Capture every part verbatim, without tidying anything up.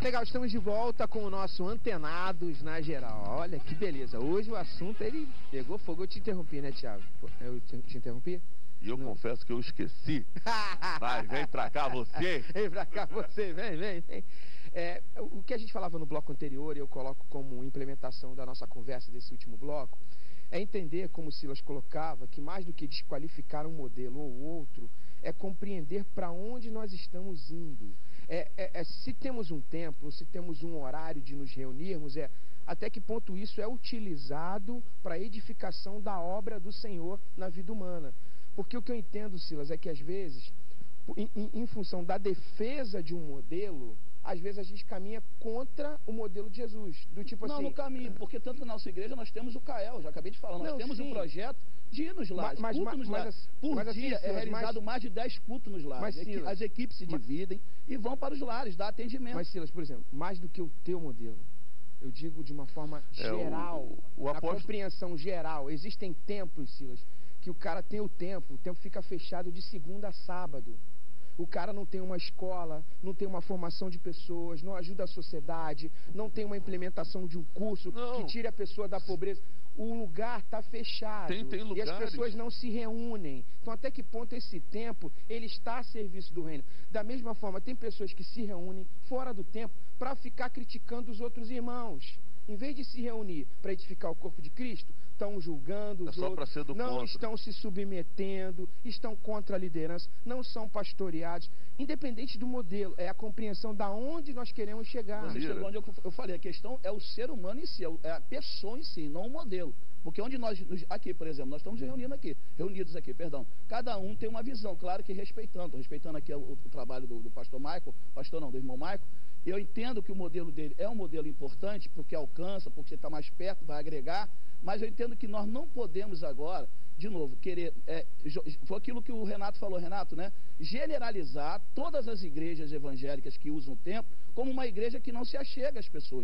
legal, estamos de volta com o nosso Antenados na Geral. Olha que beleza, hoje o assunto, ele pegou fogo. Eu te interrompi, né, Thiago? Eu te, te interrompi? E eu Não. confesso que eu esqueci. Mas vem pra cá você. Vem pra cá você, vem, vem, vem. É, o que a gente falava no bloco anterior, e eu coloco como implementação da nossa conversa desse último bloco, é entender, como o Silas colocava, que mais do que desqualificar um modelo ou outro, é compreender para onde nós estamos indo. É, é, é, se temos um templo, se temos um horário de nos reunirmos, é até que ponto isso é utilizado para a edificação da obra do Senhor na vida humana. Porque o que eu entendo, Silas, é que às vezes, em, em, em função da defesa de um modelo, às vezes a gente caminha contra o modelo de Jesus. Do tipo não, assim... Não, no caminho, porque tanto na nossa igreja nós temos o Cael, já acabei de falar, nós não, temos sim. um projeto de ir nos lares, mas, culto mas, nos lares. Mas, Por mas, dia assim, é realizado mas, mais de dez cultos nos lares. Mas, Silas, as equipes se mas, dividem e vão para os lares, dar atendimento. Mas, Silas, por exemplo, mais do que o teu modelo, eu digo de uma forma geral, é, o, o, o apóstolo... a compreensão geral. Existem templos, Silas, que o cara tem o templo, o templo fica fechado de segunda a sábado. O cara não tem uma escola, não tem uma formação de pessoas, não ajuda a sociedade, não tem uma implementação de um curso não. que tire a pessoa da pobreza. O lugar está fechado tem, tem e as pessoas não se reúnem. Então, até que ponto esse tempo ele está a serviço do reino? Da mesma forma, tem pessoas que se reúnem fora do templo para ficar criticando os outros irmãos. Em vez de se reunir para edificar o corpo de Cristo, estão julgando os é outros, não contra. estão se submetendo, estão contra a liderança, não são pastoreados. Independente do modelo, é a compreensão da onde nós queremos chegar. Você chegou onde eu, eu falei, a questão é o ser humano em si, é a pessoa em si, não o modelo. Porque onde nós, aqui, por exemplo, nós estamos reunindo aqui, reunidos aqui, perdão, cada um tem uma visão, claro que respeitando, respeitando aqui o, o trabalho do, do pastor Michael, pastor não, do irmão Michael. Eu entendo que o modelo dele é um modelo importante, porque alcança, porque está mais perto, vai agregar, mas eu entendo que nós não podemos agora, de novo, querer, é, foi aquilo que o Renato falou, Renato, né? Generalizar todas as igrejas evangélicas que usam o templo como uma igreja que não se achega às pessoas.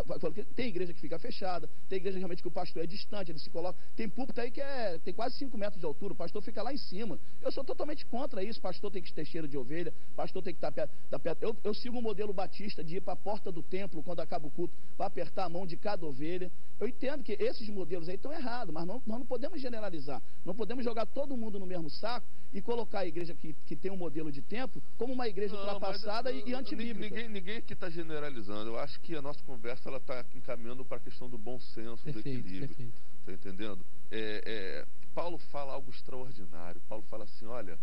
Tem igreja que fica fechada, tem igreja realmente que o pastor é distante, ele se coloca, tem púlpito aí que é, tem quase cinco metros de altura, o pastor fica lá em cima. Eu sou totalmente contra isso, pastor tem que ter cheiro de ovelha, pastor tem que estar perto, estar perto. Eu, eu sigo o modelo batista de ir para a porta do templo quando acaba o culto, para apertar a mão de cada ovelha. Eu entendo que esses modelos aí estão errados, mas não, nós não podemos generalizar, não podemos jogar todo mundo no mesmo saco e colocar a igreja que, que tem um modelo de templo como uma igreja não, ultrapassada mas, e, e antibíblica. Ninguém, ninguém aqui está generalizando. Eu acho que a nossa conversa ela está encaminhando para a questão do bom senso, perfeito, do equilíbrio. Está entendendo? É, é, Paulo fala algo extraordinário. Paulo fala assim, olha,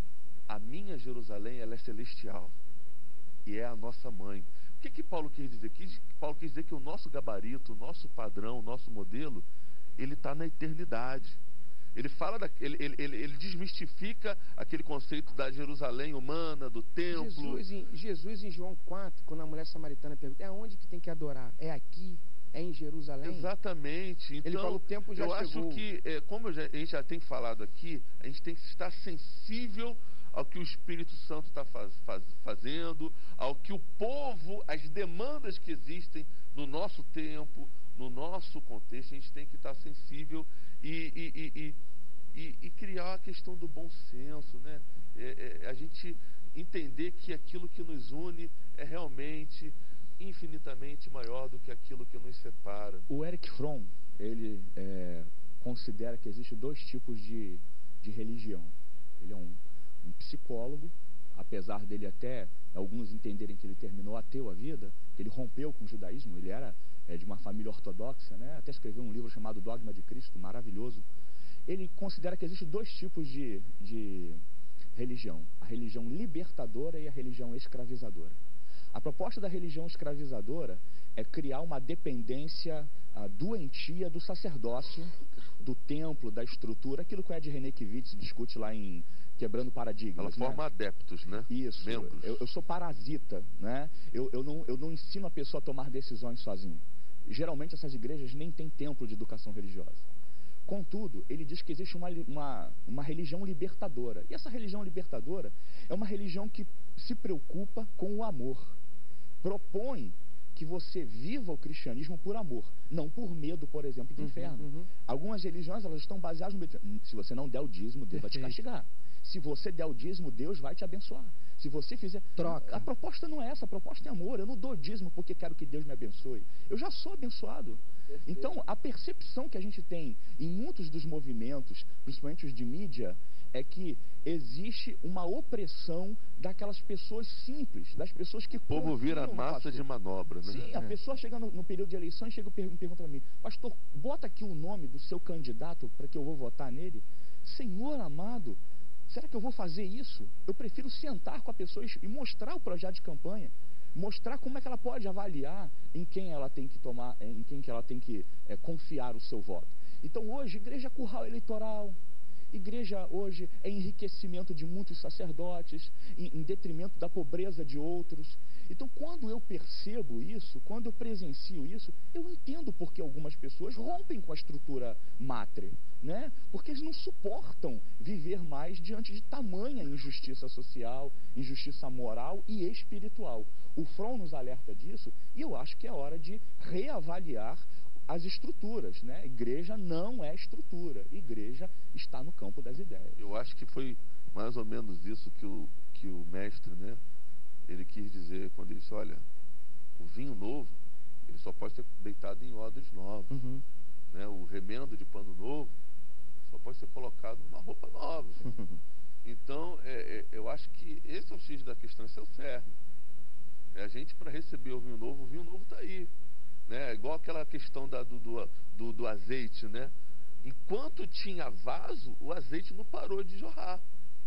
a minha Jerusalém ela é celestial e é a nossa mãe. O que que Paulo quis dizer? Que Paulo quis dizer que o nosso gabarito, o nosso padrão, o nosso modelo, ele está na eternidade. Ele fala, da, ele, ele, ele, ele desmistifica aquele conceito da Jerusalém humana, do templo. Jesus em, Jesus em João quatro, quando a mulher samaritana pergunta, é onde que tem que adorar? É aqui? É em Jerusalém? Exatamente. Então, ele fala, o tempo já eu chegou. acho que, é, como já, a gente já tem falado aqui, a gente tem que estar sensível ao que o Espírito Santo está faz, faz, fazendo, ao que o povo, as demandas que existem no nosso tempo, no nosso contexto, a gente tem que estar sensível e, e, e, e, e criar a questão do bom senso, né? É, é, a gente entender que aquilo que nos une é realmente infinitamente maior do que aquilo que nos separa. O Erich Fromm, ele é, considera que existem dois tipos de, de religião. Ele é um, um psicólogo, apesar dele até alguns entenderem que ele terminou ateu a vida, que ele rompeu com o judaísmo, ele era é, de uma família ortodoxa, né? Até escreveu um livro chamado Dogma de Cristo, maravilhoso. Ele considera que existem dois tipos de, de religião, a religião libertadora e a religião escravizadora. A proposta da religião escravizadora é criar uma dependência ah, doentia do sacerdócio, do templo, da estrutura, aquilo que o Ed Renekiewicz discute lá em Quebrando Paradigmas. Ela forma né? adeptos, né? Isso, membros. Eu, eu sou parasita, né? Eu, eu, não, eu não ensino a pessoa a tomar decisões sozinho. Geralmente essas igrejas nem têm templo de educação religiosa. Contudo, ele diz que existe uma, uma, uma religião libertadora. E essa religião libertadora é uma religião que se preocupa com o amor. Propõe que você viva o cristianismo por amor, não por medo, por exemplo, do uhum, inferno. Uhum. Algumas religiões elas estão baseadas no... Se você não der o dízimo, Deus vai te castigar. Se você der o dízimo, Deus vai te abençoar. Se você fizer... Troca. A proposta não é essa, a proposta é amor. Eu não dou dízimo porque quero que Deus me abençoe. Eu já sou abençoado. Perfeito. Então, a percepção que a gente tem em muitos dos movimentos, principalmente os de mídia, é que existe uma opressão daquelas pessoas simples, das pessoas que... O povo vira massa de manobra, né? Sim, a é. pessoa chega no, no período de eleição e chega e per- pergunta para mim: pastor, bota aqui o nome do seu candidato para que eu vou votar nele. Senhor amado, será que eu vou fazer isso? Eu prefiro sentar com a pessoa e mostrar o projeto de campanha, mostrar como é que ela pode avaliar em quem ela tem que tomar, em quem que ela tem que é, confiar o seu voto. Então hoje, igreja é curral eleitoral. Igreja hoje é enriquecimento de muitos sacerdotes, em, em detrimento da pobreza de outros. Então, quando eu percebo isso, quando eu presencio isso, eu entendo porque algumas pessoas rompem com a estrutura matre, né? Porque eles não suportam viver mais diante de tamanha injustiça social, injustiça moral e espiritual. O Fron nos alerta disso e eu acho que é hora de reavaliar as estruturas, né? Igreja não é estrutura, igreja está no campo das ideias. Eu acho que foi mais ou menos isso que o, que o mestre, né, ele quis dizer quando ele disse, olha, o vinho novo, ele só pode ser deitado em odres novos, Uhum. né? O remendo de pano novo só pode ser colocado numa roupa nova. Então, é, é, eu acho que esse é o X da questão, esse é o cerne. É a gente, para receber o vinho novo, o vinho novo está aí. Né? Igual aquela questão da, do, do, do, do azeite, né? Enquanto tinha vaso, o azeite não parou de jorrar.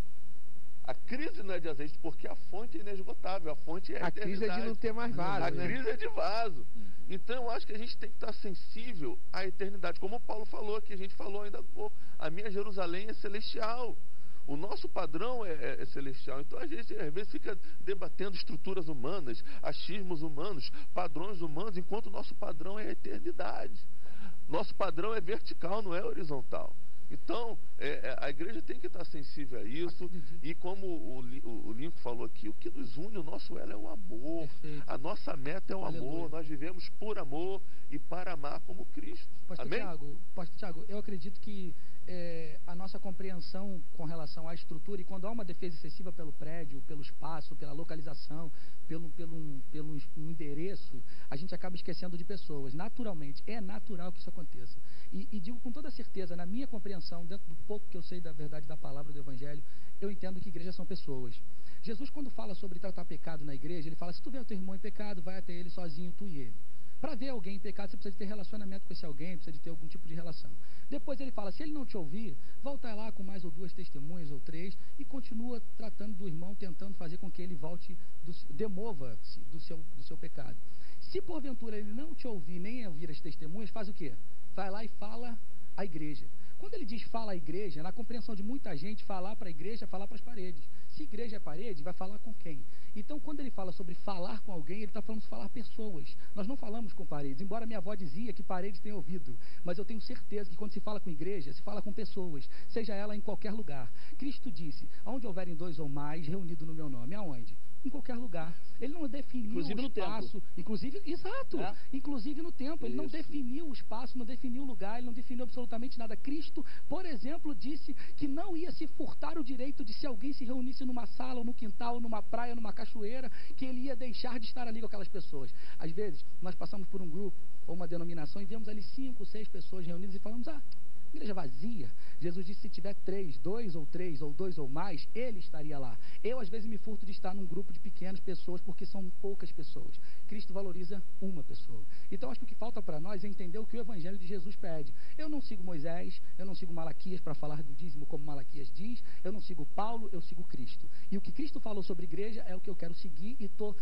A crise não é de azeite porque a fonte é inesgotável, a fonte é a A crise é de não ter mais vaso, a né? crise é de vaso. Então eu acho que a gente tem que estar sensível à eternidade. Como o Paulo falou, que a gente falou ainda há pouco, a minha Jerusalém é celestial. O nosso padrão é, é, é celestial. Então a gente às vezes fica debatendo estruturas humanas, achismos humanos, padrões humanos, enquanto o nosso padrão é a eternidade. Nosso padrão é vertical, não é horizontal. Então, é, a igreja tem que estar sensível a isso. E como o, o, o Lincoln falou aqui, o que nos une, o nosso elo é o amor. Perfeito. A nossa meta é o Aleluia. amor. Nós vivemos por amor e para amar como Cristo. Pastor Amém? Tiago, Pastor Tiago, eu acredito que é, a nossa compreensão com relação à estrutura, e quando há uma defesa excessiva pelo prédio, pelo espaço, pela localização, pelo, pelo, um, pelo um endereço, a gente acaba esquecendo de pessoas. Naturalmente, é natural que isso aconteça. E, e digo com toda certeza, na minha compreensão, dentro do pouco que eu sei da verdade da palavra do Evangelho, eu entendo que igrejas são pessoas. Jesus, quando fala sobre tratar pecado na igreja, ele fala, se tu vê o teu irmão em pecado, vai até ele sozinho, tu e ele. Para ver alguém em pecado, você precisa de ter relacionamento com esse alguém, precisa de ter algum tipo de relação. Depois ele fala, se ele não te ouvir, volta lá com mais ou duas testemunhas ou três e continua tratando do irmão, tentando fazer com que ele volte, do, demova-se do seu, do seu pecado. Se porventura ele não te ouvir nem ouvir as testemunhas, faz o quê? Vai lá e fala à igreja. Quando ele diz fala à igreja, na compreensão de muita gente, falar para a igreja é falar para as paredes. Se igreja é parede, vai falar com quem? Então, quando ele fala sobre falar com alguém, ele está falando de falar pessoas. Nós não falamos com paredes, embora minha avó dizia que paredes têm ouvido. Mas eu tenho certeza que quando se fala com igreja, se fala com pessoas, seja ela em qualquer lugar. Cristo disse, aonde houverem dois ou mais reunidos no meu nome, aonde? Em qualquer lugar. Ele não definiu Inclusive o no espaço. templo. Inclusive, exato. É. Inclusive no templo. Ele não Isso. definiu o espaço, não definiu o lugar, ele não definiu absolutamente nada. Cristo, por exemplo, disse que não ia se furtar o direito de, se alguém se reunisse numa sala, ou no quintal, ou numa praia, numa cachoeira, que ele ia deixar de estar ali com aquelas pessoas. Às vezes, nós passamos por um grupo ou uma denominação e vemos ali cinco, seis pessoas reunidas e falamos, ah, igreja vazia. Jesus disse, se tiver três, dois ou três, ou dois ou mais, ele estaria lá. Eu, às vezes, me furto de estar num grupo de pequenas pessoas, porque são poucas pessoas. Cristo valoriza uma pessoa. Então, acho que o que falta para nós é entender o que o Evangelho de Jesus pede. Eu não sigo Moisés, eu não sigo Malaquias para falar do dízimo como Malaquias diz, eu não sigo Paulo, eu sigo Cristo. E o que Cristo falou sobre igreja é o que eu quero seguir e estou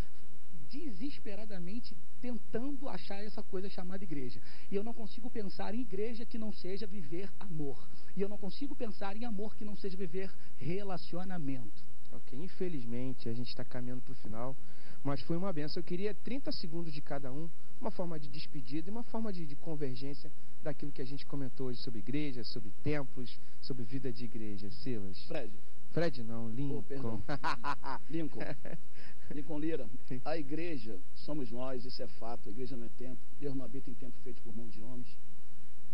desesperadamente tentando achar essa coisa chamada igreja. E eu não consigo pensar em igreja que não seja viver amor. E eu não consigo pensar em amor que não seja viver relacionamento. Ok, infelizmente a gente está caminhando para o final, mas foi uma benção. Eu queria trinta segundos de cada um, uma forma de despedida e uma forma de, de convergência daquilo que a gente comentou hoje sobre igreja, sobre templos, sobre vida de igreja. Silas. Fred. Fred não, Lincoln. Oh, perdão. Lincoln. Lincoln Lira. A igreja somos nós, isso é fato. A igreja não é templo. Deus não habita em templo feito por mão de homens.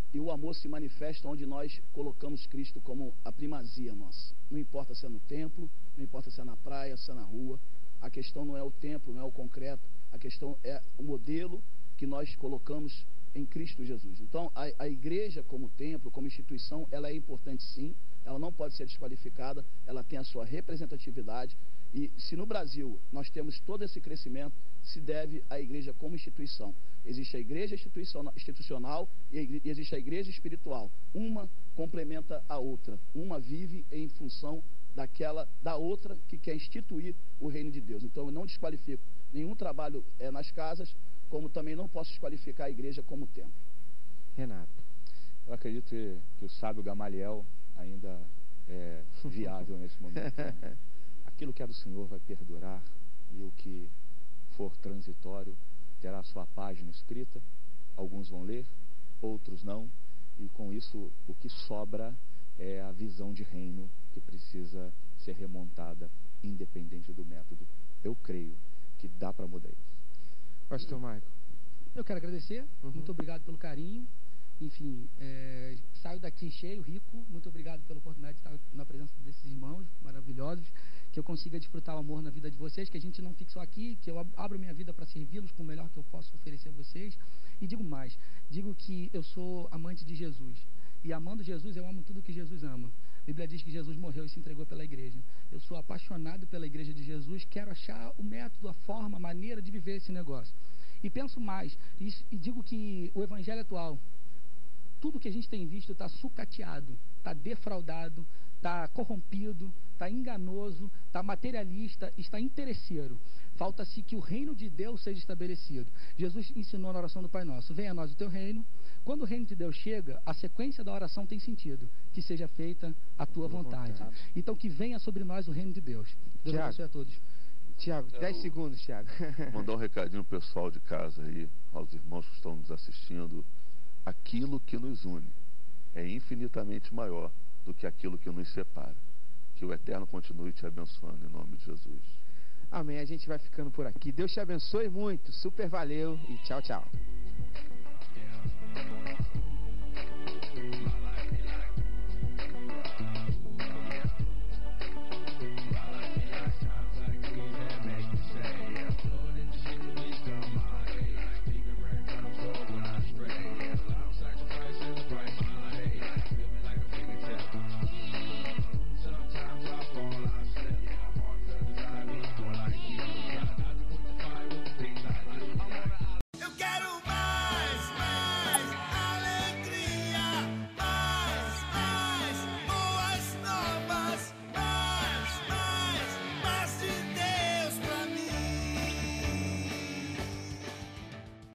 E o amor se manifesta onde nós colocamos Cristo como a primazia nossa. Não importa se é no templo, não importa se é na praia, se é na rua. A questão não é o templo, não é o concreto. A questão é o modelo que nós colocamos em Cristo Jesus. Então, a, a igreja como templo, como instituição, ela é importante sim. Ela não pode ser desqualificada. Ela tem a sua representatividade. E se no Brasil nós temos todo esse crescimento, se deve à igreja como instituição. Existe a igreja institucional e existe a igreja espiritual. Uma complementa a outra. Uma vive em função daquela, da outra que quer instituir o reino de Deus. Então eu não desqualifico nenhum trabalho é, nas casas, como também não posso desqualificar a igreja como templo. Renato. Eu acredito que, que o sábio Gamaliel ainda é viável nesse momento. Né? Aquilo que é do Senhor vai perdurar, e o que for transitório terá sua página escrita. Alguns vão ler, outros não, e com isso o que sobra é a visão de reino que precisa ser remontada, independente do método. Eu creio que dá para mudar isso. Pastor Michael. Eu quero agradecer, uhum. Muito obrigado pelo carinho. Enfim, é, saio daqui cheio, rico. Muito obrigado pela oportunidade de estar na presença desses irmãos maravilhosos, que eu consiga desfrutar o amor na vida de vocês, que a gente não fique só aqui, que eu abro minha vida para servi-los com o melhor que eu posso oferecer a vocês. E digo mais, digo que eu sou amante de Jesus, e amando Jesus eu amo tudo que Jesus ama. A Bíblia diz que Jesus morreu e se entregou pela igreja. Eu sou apaixonado pela igreja de Jesus, quero achar o método, a forma, a maneira de viver esse negócio. E penso mais, e, e digo que o evangelho atual, tudo que a gente tem visto está sucateado, está defraudado, está corrompido, está enganoso, está materialista, está interesseiro. Falta-se que o reino de Deus seja estabelecido. Jesus ensinou na oração do Pai Nosso: venha a nós o teu reino. Quando o reino de Deus chega, a sequência da oração tem sentido: que seja feita a tua vontade. vontade. Então que venha sobre nós o reino de Deus. Deus Tiago, abençoe a todos. Tiago, dez segundos, Tiago. Mandar um recadinho pro pessoal de casa aí, aos irmãos que estão nos assistindo. Aquilo que nos une é infinitamente maior do que aquilo que nos separa. Que o Eterno continue te abençoando em nome de Jesus. Amém. A gente vai ficando por aqui. Deus te abençoe muito. Super valeu e tchau, tchau.